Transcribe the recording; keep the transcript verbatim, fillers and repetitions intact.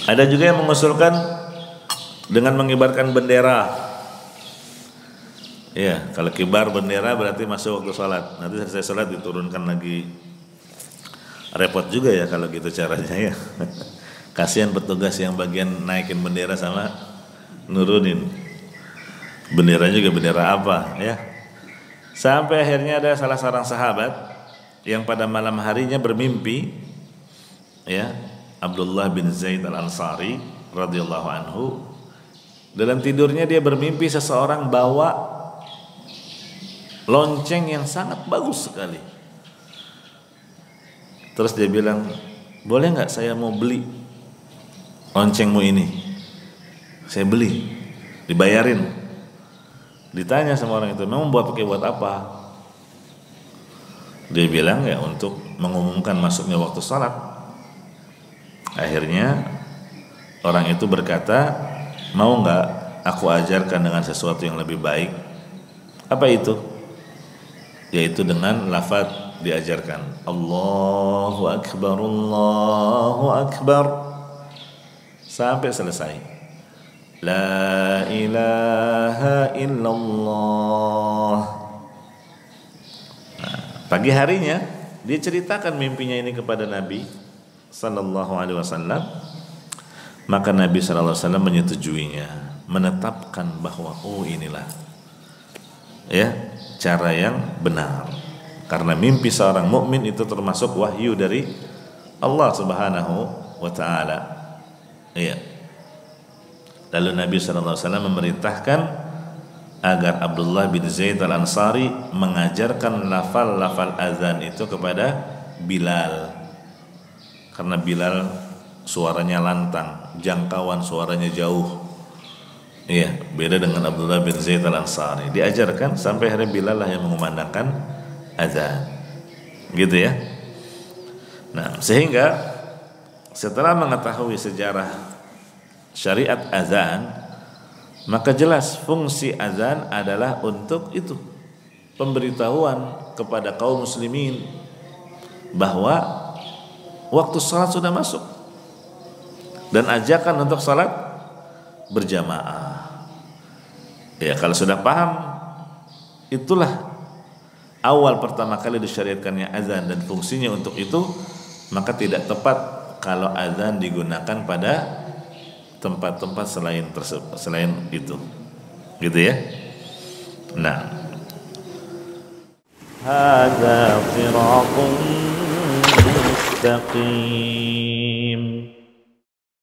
Ada juga yang mengusulkan dengan mengibarkan bendera. Ya, kalau kibar bendera berarti masuk waktu sholat. Nanti selesai sholat diturunkan lagi. Repot juga ya kalau gitu caranya ya. Kasihan petugas yang bagian naikin bendera sama nurunin. Bendera juga bendera apa ya. Sampai akhirnya ada salah seorang sahabat yang pada malam harinya bermimpi, ya, Abdullah bin Zaid al-Ansari radhiyallahu anhu. Dalam tidurnya dia bermimpi seseorang bawa lonceng yang sangat bagus sekali. Terus dia bilang, boleh nggak saya mau beli loncengmu ini? Saya beli, dibayarin. Ditanya sama orang itu, memang buat pakai buat apa? Dia bilang ya untuk mengumumkan masuknya waktu salat. Akhirnya orang itu berkata, mau nggak aku ajarkan dengan sesuatu yang lebih baik? Apa itu? Yaitu dengan lafaz diajarkan Allahu Akbar, Allahu Akbar sampai selesai. La ilaha illallah. Nah, pagi harinya dia ceritakan mimpinya ini kepada Nabi sallallahu alaihi wasallam. Maka Nabi sallallahu alaihi wasallam menyetujuinya, menetapkan bahwa oh inilah ya cara yang benar, karena mimpi seorang mukmin itu termasuk wahyu dari Allah Subhanahu wa taala. Iya. Lalu Nabi sallallahu alaihi wasallam memerintahkan agar Abdullah bin Zaid al-Ansari mengajarkan lafal-lafal azan itu kepada Bilal. Karena Bilal suaranya lantang, jangkauan suaranya jauh. Iya, beda dengan Abdullah bin Zaid al-Ansari. Diajarkan sampai hari Bilal lah yang mengumandangkan azan. Gitu ya. Nah, sehingga setelah mengetahui sejarah syariat azan, maka jelas fungsi azan adalah untuk itu, pemberitahuan kepada kaum muslimin bahwa waktu salat sudah masuk dan ajakan untuk salat berjamaah. Ya, kalau sudah paham, itulah awal pertama kali disyariatkannya azan dan fungsinya untuk itu, maka tidak tepat kalau azan digunakan pada tempat-tempat selain tersebut, selain itu. Gitu ya. Nah, hadza siratun mustaqim.